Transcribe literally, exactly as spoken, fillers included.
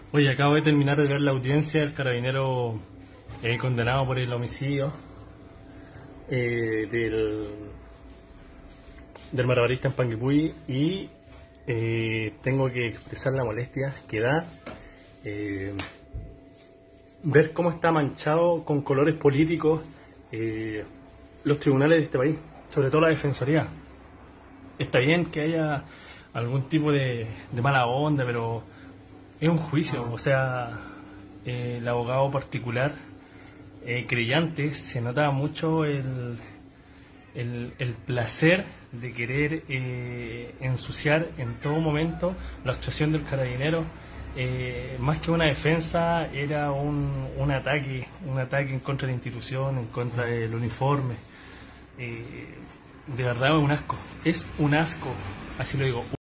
Oye, acabo de terminar de ver la audiencia del carabinero eh, condenado por el homicidio eh, del, del malabarista en Panguipulli y eh, tengo que expresar la molestia que da eh, ver cómo está manchado con colores políticos eh, los tribunales de este país, sobre todo la Defensoría. Está bien que haya algún tipo de, de mala onda, pero es un juicio, o sea, eh, el abogado particular eh, creyente se nota mucho el, el, el placer de querer eh, ensuciar en todo momento la actuación del carabinero. Eh, más que una defensa, era un, un ataque, un ataque en contra de la institución, en contra del uniforme. Eh, de verdad es un asco, es un asco, así lo digo.